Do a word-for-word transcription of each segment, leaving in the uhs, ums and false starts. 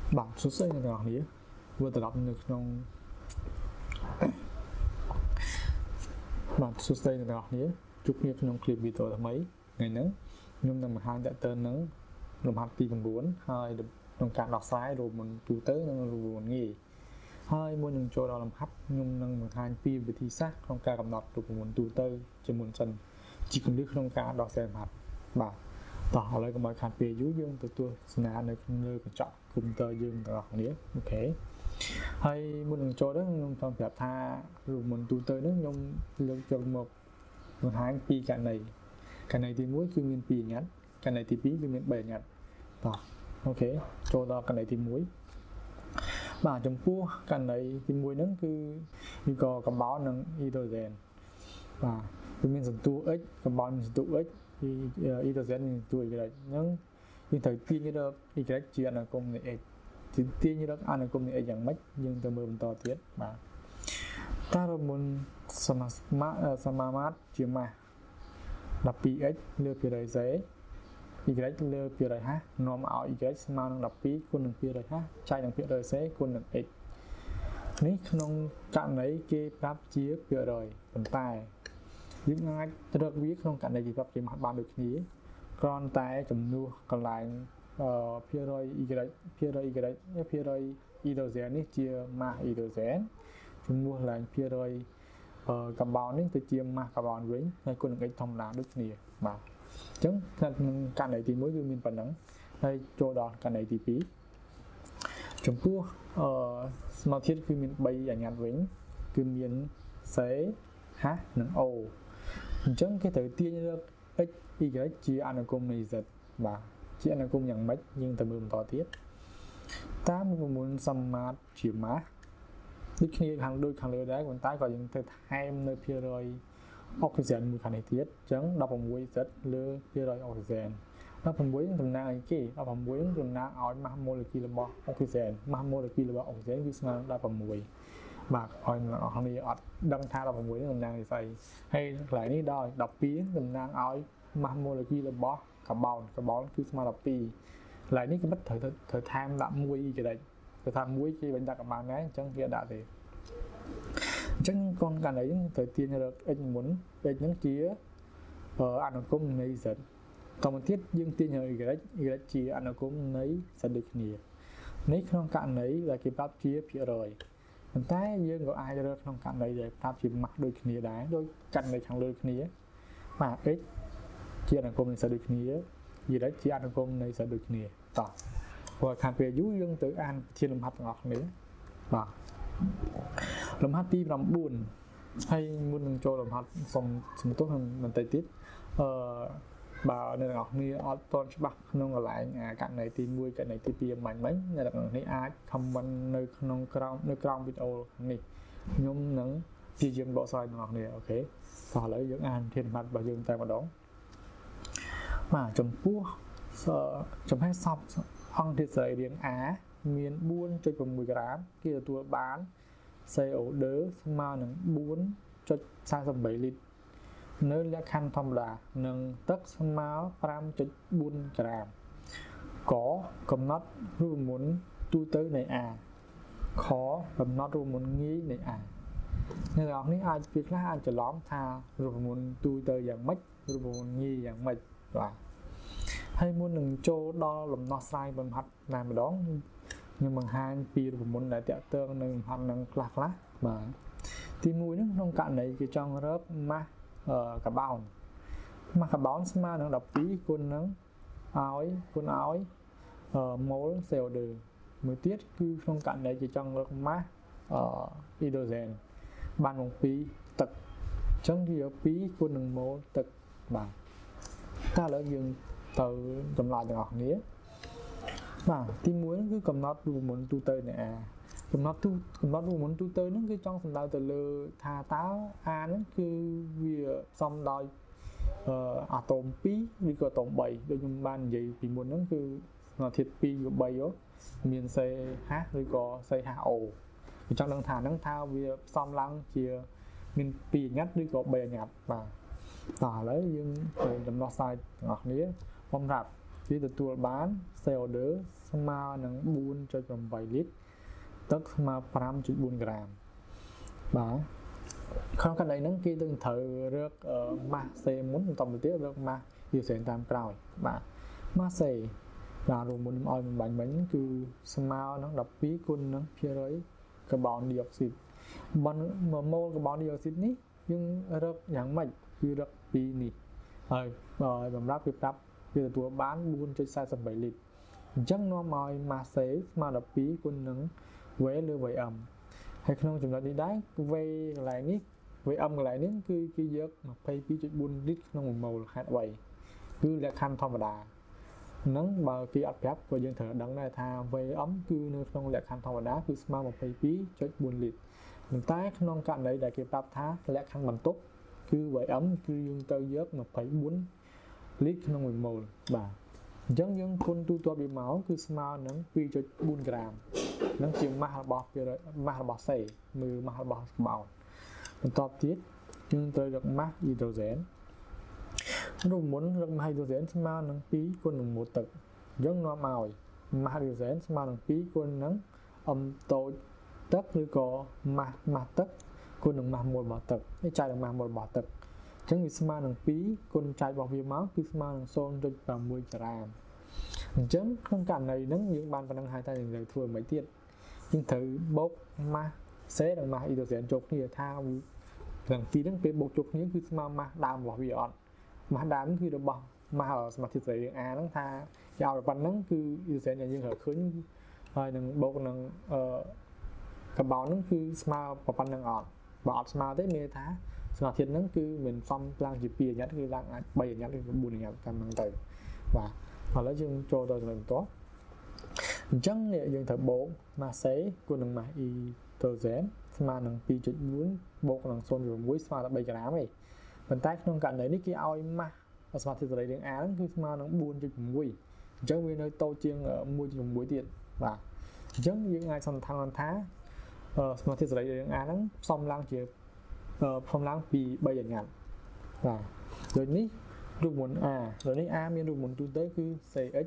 បាទសួស្តីអ្នកទាំងអស់គ្នាvừaត្រឡប់នៅក្នុងបាទសួស្តីអ្នកទាំងអស់គ្នាជួបគ្នាក្នុងคลิปវីដេអូថ្មីថ្ងៃនេះខ្ញុំនឹងបង្ហាញតើតើនឹងលំហាត់ទីnineហើយក្នុងការដោះស្រាយរូបមន្តទូទៅនិងរូបមន្តងាយហើយមុននឹងចូលដល់លំហាត់ខ្ញុំនឹងបង្ហាញពីវិធីសាស្ត្រក្នុងការកំណត់រូបមន្តទូទៅជាមុនសិនជាគន្លឹះក្នុងការដោះស្រាយលំហាត់បាទតោះឥឡូវកុំឲ្យខាតពេលយូរយើងទៅទស្សនានៅលើកញ្ចក់កុំព្យូទ័រយើងទាំងអស់គ្នាអូខេហើយមុននឹងចូលទៅខ្ញុំចង់ប្រាប់ថារូបមន្តទូទៅនេះខ្ញុំលើកយកមកបង្ហាញពីករណីករណីទីoneគឺមានtwoអាញ្ញត្តិករណីទីtwoគឺមានthreeអាញ្ញត្តិតោះអូខេចូលដល់ករណីទីoneបាទចំពោះករណីទីoneហ្នឹងគឺវាក៏កំបោរនិងអ៊ីដ្រូសែនបាទវាមានសន្ទុះ x កំបោរមានសន្ទុះ x ពីអ៊ីដ្រូសែនមានសន្ទុះ y ហ្នឹងយើងត្រូវទាញរក y ជាអនុគមនៃ x ទាញរកអនុគមនៃ x យ៉ាងម៉េចយើងទៅមើលបន្តទៀតបាទតើរូបមន្តសមាសមាមាត្រជាម៉ាស់twelx លើtwoរយសេ y លើtwoរយហាស់នាំឲ្យ y ស្មើនឹងtwelveគុណនឹងtwoរយហាស់ចែកនឹងtwoរយសេគុណនឹង x នេះក្នុងករណីគេប្រាប់ជាភាគរយប៉ុន្តែយើងអាចរកវាក្នុងករណីគេប្រាប់ជាម៉ាស់បានដូចគ្នាគ្រាន់តែចំនួនកន្លែងអឺភាគរយ y ភាគរយ y ភាគរយ អ៊ីដ្រូសែននេះជាម៉ាស់អ៊ីដ្រូសែនចំនួនកន្លែងភាគរយអឺកាបូននេះទៅជាម៉ាស់កាបូនវិញហើយគុណនឹង x ធម្មតាដូចគ្នាបាទអញ្ចឹងក្នុងករណីទីoneគឺមានប៉ុណ្ណឹងហើយចូលដល់ករណីទីtwoចំពោះអឺស្មើធាតុគឺមានthreeអាញ្ញត្តិវិញគឺមាន c h និង o អញ្ចឹងគេត្រូវទាញរក x y ជាអនុគមនៃ z បាទជាអនុគមយ៉ាងម៉េចយើងទៅមើលបន្តទៀតតាមរូបមន្តសមាមាត្រជាម៉ាស់ដូចគ្នាខាងដូចខាងលើដែរប៉ុន្តែក៏យើងទៅថែមនៅភាគរយអុកស៊ីហ្សែនមួយខាងនេះទៀតអញ្ចឹងsixteen z លើភាគរយអុកស៊ីហ្សែនsixteenតំណាងអីគេsixteenតំណាងឲ្យម៉ាស់ម៉ូលេគុលរបស់អុកស៊ីហ្សែនម៉ាស់ម៉ូលេគុលរបស់អុកស៊ីហ្សែនគឺស្មើនឹងsixteenបាទឲ្យអ្នកនរគ្នាអត់ដឹងថាsixteenនេះតំណាងស្អីហើយកន្លែងនេះដល់twelveតំណាងឲ្យម៉ាស់ម៉ូលេគុលរបស់កាបូនកាបូនគឺស្មើtwelveកន្លែងនេះគេមិនត្រូវត្រូវថែមដាក់oneចរិតទៅថាoneគេវិញដាក់កាបូនដែរអញ្ចឹងគេដាក់ទេអញ្ចឹងកូនករណីហ្នឹងត្រូវទាញរក x មុន x ហ្នឹងជាអនុគមនៃ z តទៅទៀតយើងទាញរក y y ជាអនុគមនៃ z ដូចគ្នានេះក្នុងករណីដែលគេប្រាប់ជាភាគរយប៉ុន្តែយើងក៏អាចរកក្នុងករណីដែលប្រាប់ជាម៉ាស់ដូចគ្នាដែរដូចករណីខាងលើគ្នាបាទ x ជាអនុគមនៃ z ដូចគ្នា y ជាអនុគមនៃ z ដូចគ្នាតោះព្រោះខាងពេលយូរយើងទៅអានវិធានលំហាត់ទាំងអស់គ្នាបាទលំហាត់ទីnineហើយមុននឹងចូលលំហាត់សុំសំទោសបន្តិចទៀតអឺបើអ្នកទាំងអស់គ្នាអត់ទាន់ច្បាស់ក្នុងកន្លែងករណីទីoneករណីទីtwoមិនមិញអ្នកទាំងអស់គ្នាអាច comment នៅក្នុងក្រោមនៅក្រោមវីដេអូនេះខ្ញុំនឹងព្យាយាមបកស្រាយអ្នកទាំងអស់គ្នាអូខេតោះឥឡូវយើងអានវិធានលំហាត់របស់យើងតែម្ដងបាទចំពោះចំហេះសពអង្គធាតុសរីរាង្គ A មាន four point six ក្រាមគេទទួលបាន xê o two ស្មើនឹង four point four eight លីត្រនៅលក្ខខណ្ឌធម្មតានិងទឹកស្មើ five point four ក្រាមកកំណត់រូបមន្តទូទៅនៃ A ខកំណត់រូបមន្តងាយនៃ A អ្នកទាំងអស់នេះអាចពីខ្លះអាចច្រឡំថារូបមន្តទូទៅយ៉ាងម៉េចរូបមន្តងាយយ៉ាងម៉េចបាទហើយមុននឹងចូលដល់លំដោះស្រាយបំផាត់តែម្ដងខ្ញុំបង្ហាញពីរូបមន្តដែលតាក់ទងនឹងហាត់នឹងខ្លះខ្លះបាទទីoneហ្នឹងក្នុងករណីគេចង់រកម៉ាស់កាបូនម៉ាស់កាបូនស្មើនឹងtwelveគុណនឹងឲ្យគុណឲ្យម៉ូល xê o two មួយទៀតគឺក្នុងករណីគេចង់រកម៉ាស់អ៊ីដ្រូសែនបានមកពីទឹកអញ្ចឹងវាtwoគុណនឹងម៉ូលទឹកបាទតើឥឡូវយើងទៅចម្លើយទាំងអស់គ្នាបាទទីoneគឺកំណត់រូបមន្តទូទៅនៃ A កំណត់ទូកំណត់រូបមន្តទូទៅហ្នឹងគឺចង់សំដៅទៅលើថាតើ A ហ្នឹងគឺវាផ្សំដោយអឺអាតូមtwoឬក៏អាតូមthreeដូចខ្ញុំបាននិយាយពីមុនហ្នឹងគឺស្មើធាតុtwoក៏threeមាន CH ឬក៏ xê hash o ខ្ញុំចង់ដឹងថាហ្នឹងថាវាផ្សំឡើងជាមានtwoអាញ្ញត្តិឬក៏threeអាញ្ញត្តិបាទតោះឥឡូវយើងទៅដំណោះស្រាយទាំងអស់គ្នាបំរាប់វាទទួលបាន cell order ស្មើនឹង bốn phẩy tám លីត្រទឹកស្មើ năm phẩy bốn ក្រាមបាទក្នុងករណីហ្នឹងគេនឹងត្រូវរក mass C មុនបន្តមកទៀតរក mass hydrogen តាមក្រោយបាទ mass C បាទរួមមុនឲ្យបំបាញ់មិញគឺស្មើនឹង12គុណនឹងភាគរយកាបូនឌីអុកស៊ីតបើមួយម៉ូលកាបូនឌីអុកស៊ីតនេះយើងរកយ៉ាងម៉េចគឺរកពីនេះហើយសម្រាប់វាប្រាប់វាទទួលបាន bốn phẩy bốn mươi bảy លីត្រអញ្ចឹងនាំឲ្យ mass C ស្មើ12គុណនឹង V លើ Vm ហើយក្នុងចំណុចនេះដែរ V កន្លែងនេះ Vm កន្លែងនេះគឺគេយក ยี่สิบสองจุดสี่ លីត្រក្នុងមួយម៉ូលហេតុអ្វីគឺលក្ខខណ្ឌធម្មតាហ្នឹងបើគេអត់ប្រាប់ក៏យើងត្រូវដឹងដែរថា Vm គឺនៅក្នុងលក្ខខណ្ឌធម្មតាគឺស្មើ ยี่สิบสองจุดสี่ លីត្រប៉ុន្តែក្នុងករណីដែលគេប្រាប់ថាលក្ខខណ្ឌបន្ទប់គឺ Vm គឺយើងត្រូវយក ยี่สิบสี่ លីត្រក្នុងមួយម៉ូលបាទអញ្ចឹងយើងគុណទូទាត់វាមកគឺស្មើនឹង two point four ក្រាមនឹងជាម៉ាស់របស់ម៉ាស់របស់ C មើលម៉ាស់របស់ក្បោនបន្តទៀតយើងត្រូវរកម៉ាស់ហីដ្រូសែនរូបមុនរកម៉ាស់ហីដ្រូសែនស្មើនឹងtwoគុណនឹងmộtទឹកអញ្ចឹងនាំឲ្យម៉ាស់ហីដ្រូសែនស្មើនឹងtwoគុណនឹងអំតូចទឹកឬក៏ម៉ាស់ម៉ាស់ទឹកគុណនឹងម៉ាស់មួយរបស់ទឹកនេះចែកនឹងម៉ាស់មួយរបស់ទឹកអញ្ចឹងវាស្មើនឹងtwoគុណចែករបស់វាមកគឺស្មើនឹង zero point six ក្រាមអញ្ចឹងក្នុងករណីហ្នឹងយើងបានប៉ុណ្្នឹងហើយតែយើងត្រូវធ្វើមិនទៀតយើងត្រូវបូកម៉ាស់ C និងម៉ាស់ហីដ្រូសែនចូលគ្នាថាទាំងពីរហ្នឹងពេលបូកចូលគ្នាគឺស្មើម៉ាស់ដើមរបស់វាអត់ម៉ាស់ដើមគឺរបស់ម៉ាស់សមាធិសេរីរាង A ហ្នឹងថាយកប៉ុណ្្នឹងគឺហីដ្រូសែនដែលយើងត្រូវឃើញហើយនឹងបូកនឹងអឺកាបូនហ្នឹងគឺស្មើប៉ុណ្្នឹងអត់បើអត់ស្មើទេមានថាសមាធិហ្នឹងគឺមិនសំឡើងជាtwoអញ្ញត្តិគឺឡើងអាចthreeអញ្ញត្តិឬfourអញ្ញត្តិតាមហ្នឹងទៅបាទឥឡូវយើងចូលទៅចំណុចបន្ទាប់អញ្ចឹងយើងត្រូវបូក mass C គុណនឹង mass E ទៅ Z ស្មើនឹង two point four បូកនឹង zero point six ស្មើនឹងthreeក្រាមឯងប៉ុន្តែក្នុងករណីនេះគេឲ្យ mass សមាធិសេរីរាង A ហ្នឹងគឺស្មើនឹងfour point six អញ្ចឹងវានៅតូចជាងone point six ទៀតបាទអញ្ចឹងយើងអាចសន្និដ្ឋានបានថាសមាធិសេរីរាង A ហ្នឹងផ្សំឡើងជាផ្សំឡើងពីthreeអញ្ញត្តិបាទដូចនេះរូបមន្ត A ដូចនេះ A មានរូបមន្តទូទៅគឺ CX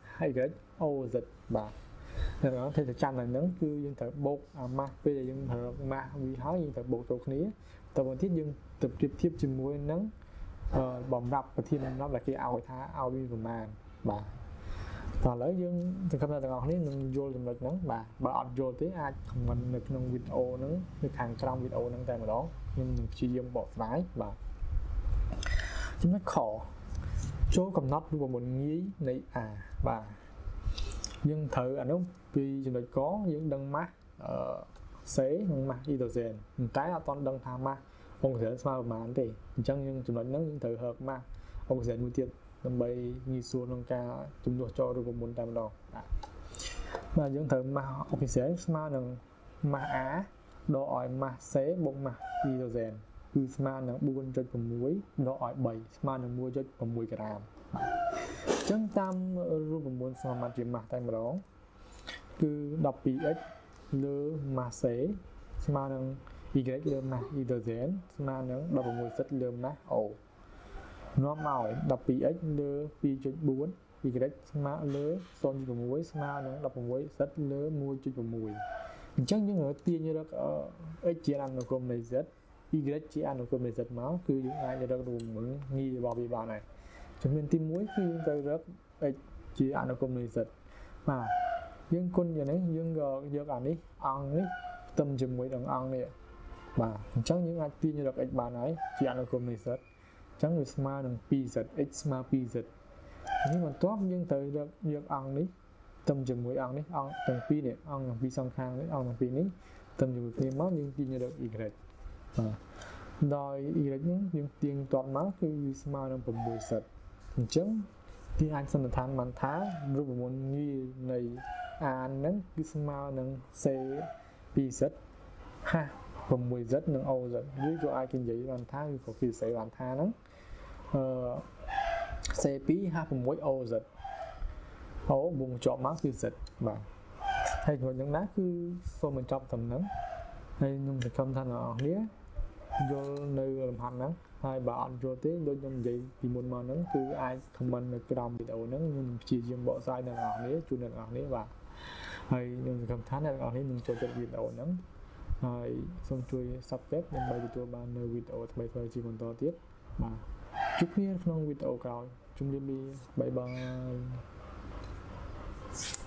Y O Z បាទតែដល់តែចាំតែហ្នឹងគឺយើងត្រូវបូកអាម៉ាស់ពេលដែលយើងប្រើម៉ាស់វាហើយយើងត្រូវបូកចូលគ្នាតទៅទៀតយើងទៅប្រៀបធៀបជាមួយនឹងអឺបំរាប់ប្រធានបំរាប់ដែលគេឲ្យថាឲ្យវាប្រមាណបាទតោះឥឡូវយើងសង្ឃឹមថាទាំងអស់គ្នានឹងយល់ចំណុចហ្នឹងបាទបើអត់យល់ទេអាច comment នៅក្នុងវីដេអូហ្នឹងនៅខាងក្រោមវីដេអូហ្នឹងតែម្ដងខ្ញុំនឹងព្យាយាមបកស្រាយបាទចំណុចខចូលកំណត់រូបមន្តងាយនៃ A បាទយើងត្រូវអានោះពីចំណុចកយើងដឹងម៉ាស់អឺ C និងម៉ាស់ហីដ្រូសែនតែអត់ទាន់ដឹងថាម៉ាស់អុកស៊ីសែនស្មើប្រមាណទេអញ្ចឹងយើងចំណុចហ្នឹងយើងត្រូវរកម៉ាស់អុកស៊ីសែនមួយទៀតដើម្បីងាយស្រួលក្នុងការជំនួសចូលរូបមន្តតែម្ដងបាទបាទយើងត្រូវម៉ាស់អុកស៊ីសែនស្មើនឹងម៉ាស់ A ដកឲ្យម៉ាស់ C បូកម៉ាស់ហីដ្រូសែនគឺស្មើនឹងfour point six ដកឲ្យthreeស្មើនឹងone point six ក្រាមអញ្ចឹងតាមរូបមន្តសមាមាត្រជាម៉ាស់តែម្ដងគឺ twelx លើ mass C ស្មើនឹង Y លើ mass hydrogen ស្មើនឹងsixteen លើ mass O នាំឲ្យ twelx លើ two point four Y ស្មើលើ zero point six ស្មើនឹងsixteenលើ one point six អញ្ចឹងយើងត្រូវទាញរក x ជាអនុគមនៃ z y ជាអនុគមនៃ z មកគឺយើងអាចរករូបមន្តងាយរបស់វាបានហើយចំណុចទីoneគឺយើងត្រូវរក x ជាអនុគមនៃ z បាទយើងគុណយ៉ាងនេះយើងយកអានេះអង្គនេះផ្ទឹមជាមួយនឹងអង្គនេះបាទអញ្ចឹងយើងអាចទាញរក x បានហើយជាអនុគមនៃ z អញ្ចឹងវាស្មើនឹងtwo z x ស្មើtwo z នេះបន្ទាប់យើងត្រូវរកយកអង្គនេះផ្ទឹមជាមួយអង្គនេះអង្គទាំងពីរនេះអង្គទាំងពីរសងខាងនេះអង្គទាំងពីរនេះផ្ទឹមជាមួយគ្នាមកយើងទាញរក y បាទដោយ y នេះយើងទាញទាត់មកគឺវាស្មើនឹងsix z អញ្ចឹងគេអាចសន្និដ្ឋានបានថារូបមន្តងាយនៃ A ហ្នឹងគឺស្មើនឹង C two z ហាsix z និង O z ឬក៏អាចគេនិយាយបានថាគឺក៏គេស្អីបានថាហ្នឹងអឺ C two ហាsix O z O បួកជាប់មកគឺ z បាទហើយចំណុចហ្នឹងណាគឺសូមបញ្ចប់ត្រឹមហ្នឹងហើយខ្ញុំសង្ឃឹមថាអ្នកនរគ្នាយល់នៅលំហាត់ហ្នឹងហើយបើអត់យល់ទេដូចខ្ញុំនិយាយពីមុនមកហ្នឹងគឺអាច comment នៅក្រោមវីដេអូហ្នឹងខ្ញុំព្យាយាមបកស្រាយដល់អ្នកនរគ្នាជូនអ្នកនរគ្នាបាទហើយខ្ញុំសង្ឃឹមថាអ្នកនរគ្នានឹងចូលចិត្តវីដេអូហ្នឹងហើយសូមជួយ Subscribe ដើម្បីទទួលបាននៅវីដេអូថ្មីៗជាបន្តទៀតបាទជួបគ្នាក្នុងវីដេអូក្រោយជម្រាបលាបាយបាយ